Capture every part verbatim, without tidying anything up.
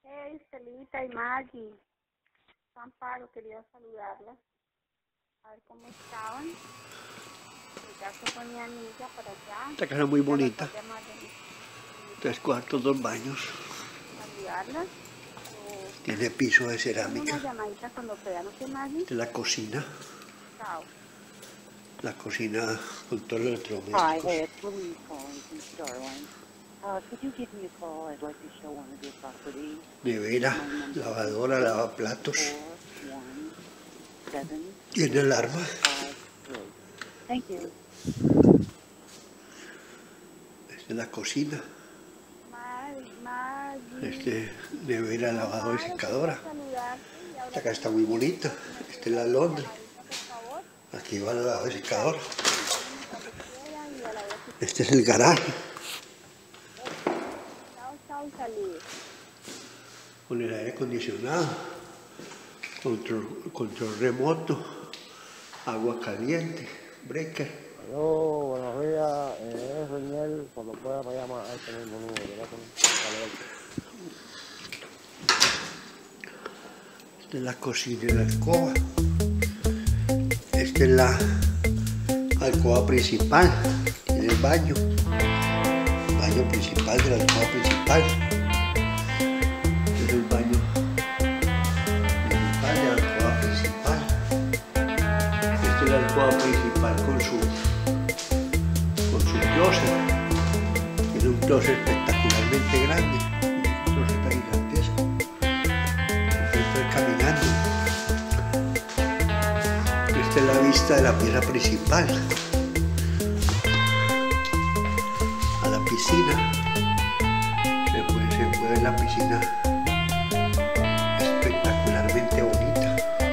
Hey, Celita y Maggie. Amparo, quería saludarlas. A ver cómo estaban. Ya se fue mi amiga para allá. Esta casa es muy bonita. Tres cuartos, dos baños. Saludarlas. Tiene piso de cerámica. Una llamadita cuando puedan, ¿no, Maggie? Esta es la cocina. Chao. La cocina con todos los electrodomésticos. Hi, hey, it's Louise calling from Starline. Uh, could you give me a call? I'd like to show one of your properties. Nevera, lavadora, lavaplatos. four one seven Tiene alarma. five three. Thank you. Esta es la cocina. Maggie, Maggie. Este, nevera, lavadora y secadora. Esta casa está muy bonita. Esta es la Londres. Aquí va la lavadora y secadora. Este es el garaje. Con el aire acondicionado, control, control remoto, agua caliente, breaker. Aló, buenos días, eh, es Reniel, cuando pueda me llama a este mismo número de teléfono. Esta es la cocina y la alcoba. Esta es la alcoba principal, tiene el baño, baño principal de la alcoba principal. Este es el baño principal de la alcoba principal. Esta es la alcoba principal con su con su closet. Tiene un closet espectacularmente grande, un closet tan gigantesco. Estoy caminando. Esta es la vista de la pieza principal a la piscina. Se puede, se puede ver la piscina espectacularmente bonita.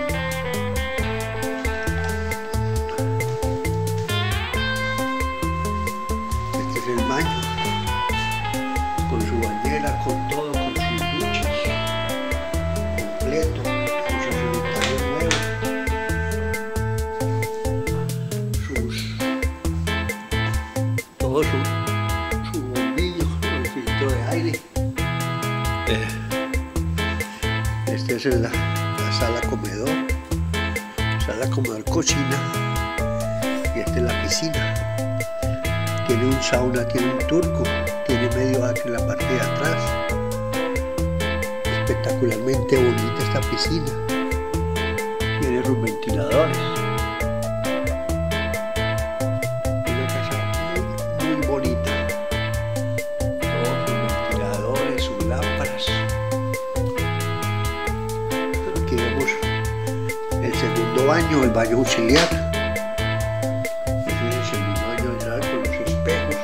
Este es el baño con su bañera, con todo, con sus duchas completo, con su sanitario nuevo, sus todo su, su bombillo, el filtro de aire. Eh, este es la, la sala comedor, sala comedor cocina, y esta es la piscina. Tiene un sauna, tiene un turco, tiene medio acre en la parte de atrás. Espectacularmente bonita esta piscina. Tiene sus ventiladores. Una casa muy, muy bonita. Todos sus ventiladores, sus lámparas. Aquí vemos el segundo baño, el baño auxiliar. Ese es el segundo baño auxiliar con los espejos,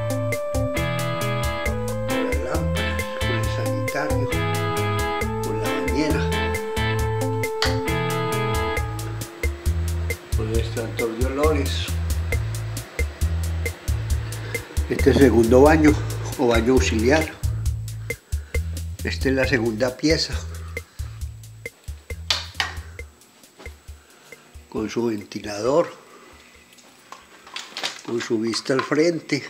con las lámparas, con el sanitario, con la bañera, con el extractor de olores. Este es el segundo baño o baño auxiliar. Esta es la segunda pieza, con su ventilador, con su vista al frente.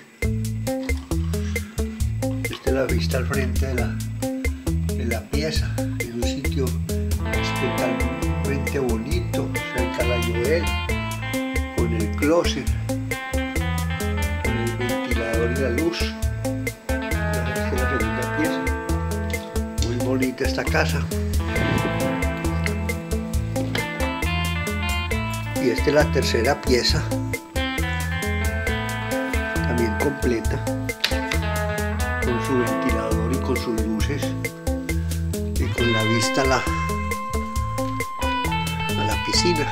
Esta es la vista al frente de la, de la pieza, en un sitio especialmente bonito, cerca de la Joel, con el closet, con el ventilador y la luz. Esta es la segunda pieza. Muy bonita esta casa. Y esta es la tercera pieza, también completa, con su ventilador y con sus luces, y con la vista a la, a la piscina,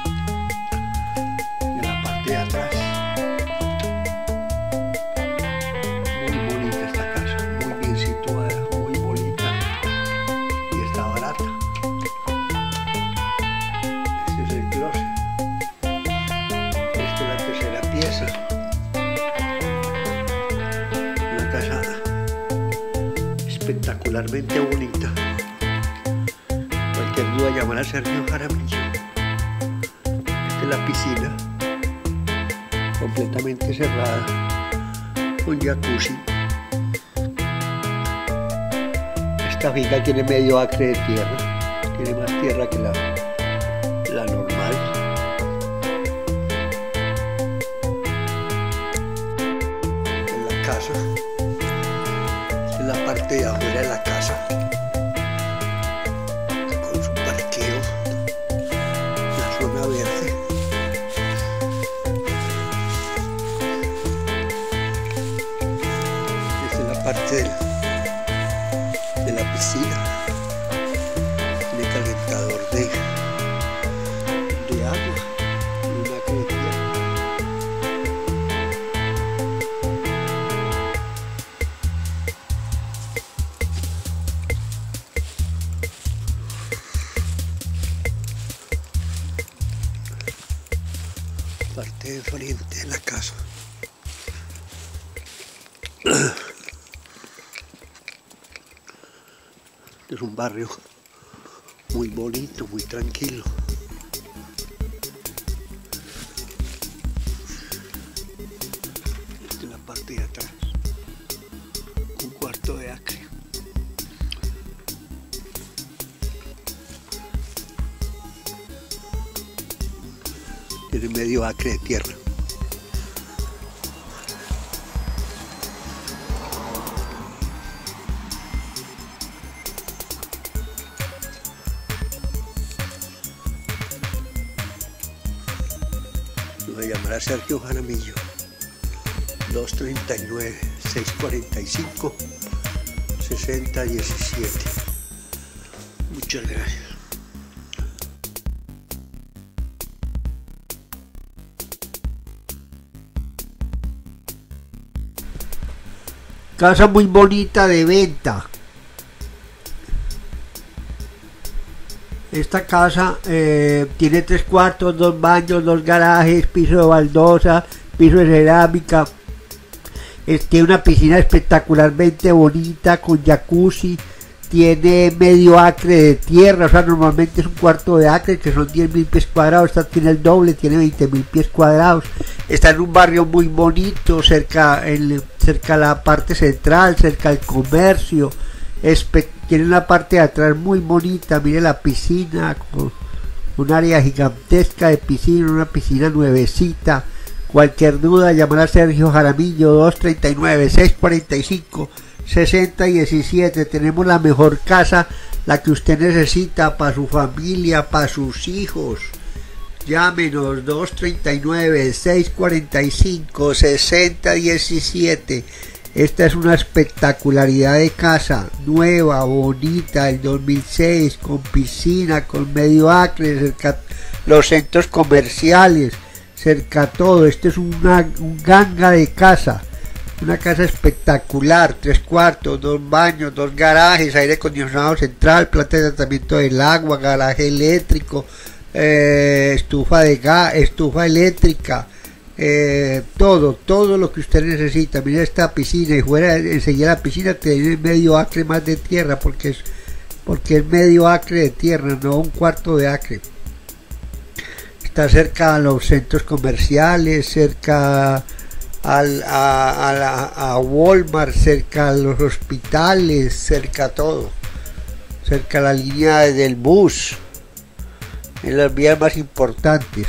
en la parte de atrás. Muy bonita esta casa, muy bien situada, muy bonita, y está barata. Este es el closet. Esta es la tercera pieza. Una casa espectacularmente bonita. Cualquier duda llamar a Sergio Jaramillo. Esta es la piscina, completamente cerrada, con jacuzzi. Esta finca tiene medio acre de tierra, tiene más tierra que la, la normal. En la casa, en la parte de afuera de la casa, con su parqueo, la zona verde. Esta es la parte del de la piscina, tiene calentador de, de agua y una acre de tierra. Parte de frente de la casa. Es un barrio muy bonito, muy tranquilo. Esta es la parte de atrás, un cuarto de acre. Tiene medio acre de tierra. Me llamará Sergio Jaramillo, dos treinta y nueve, seiscientos cuarenta y cinco, sesenta diecisiete. Muchas gracias. Casa muy bonita de venta. Esta casa eh, tiene tres cuartos, dos baños, dos garajes, piso de baldosa, piso de cerámica. Eh, tiene una piscina espectacularmente bonita con jacuzzi. Tiene medio acre de tierra, o sea, normalmente es un cuarto de acre, que son diez mil pies cuadrados. Esta tiene el doble, tiene veinte mil pies cuadrados. Está en un barrio muy bonito, cerca, en, cerca a la parte central, cerca al comercio. Espe tiene una parte de atrás muy bonita, mire la piscina, con un área gigantesca de piscina, una piscina nuevecita. Cualquier duda, llamar a Sergio Jaramillo, dos treinta y nueve, seiscientos cuarenta y cinco, sesenta diecisiete. Tenemos la mejor casa, la que usted necesita para su familia, para sus hijos. Llámenos, dos treinta y nueve, seiscientos cuarenta y cinco, sesenta diecisiete. Esta es una espectacularidad de casa, nueva, bonita, del dos mil seis, con piscina, con medio acre, cerca los centros comerciales, cerca todo. Este es una, un ganga de casa, una casa espectacular, tres cuartos, dos baños, dos garajes, aire acondicionado central, planta de tratamiento del agua, garaje eléctrico, eh, estufa de gas, estufa eléctrica. Eh, todo, todo lo que usted necesita. Mira esta piscina, y fuera enseguida la piscina tiene medio acre más de tierra, porque es porque es medio acre de tierra, no un cuarto de acre. Está cerca a los centros comerciales, cerca al, a, a, la, a Walmart, cerca a los hospitales, cerca a todo, cerca a la línea del bus, en las vías más importantes.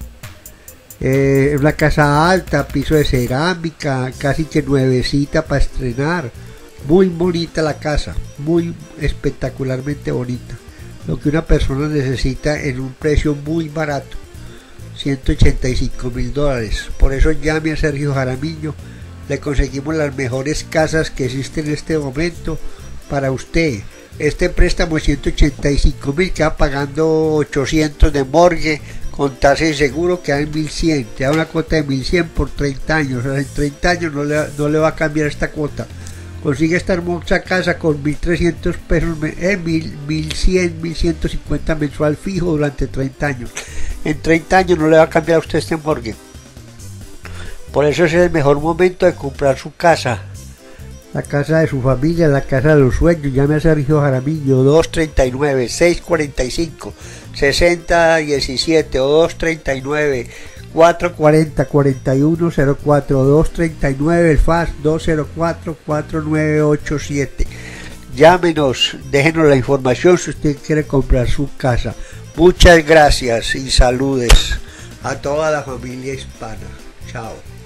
Eh, una casa alta, piso de cerámica, casi que nuevecita para estrenar. Muy bonita la casa, muy espectacularmente bonita. Lo que una persona necesita en un precio muy barato, ciento ochenta y cinco mil dólares. Por eso llame a Sergio Jaramillo, le conseguimos las mejores casas que existen en este momento para usted. Este préstamo de ciento ochenta y cinco mil, queda pagando ochocientos de morgue, con tasa de seguro queda en mil cien, te da una cuota de mil cien por treinta años. O sea, en treinta años no le, no le va a cambiar esta cuota. Consigue esta hermosa casa con mil trescientos pesos, eh, mil cien, mil ciento cincuenta mensual fijo durante treinta años. En treinta años no le va a cambiar a usted este morgue. Por eso es el mejor momento de comprar su casa, la casa de su familia, la casa de los sueños. Llame a Sergio Jaramillo, dos treinta y nueve, seiscientos cuarenta y cinco, sesenta diecisiete, o dos treinta y nueve, cuatrocientos cuarenta, cuarenta y uno cero cuatro, dos treinta y nueve, el fax dos cero cuatro, cuatro nueve ocho siete. Llámenos, déjenos la información si usted quiere comprar su casa. Muchas gracias y saludes a toda la familia hispana. Chao.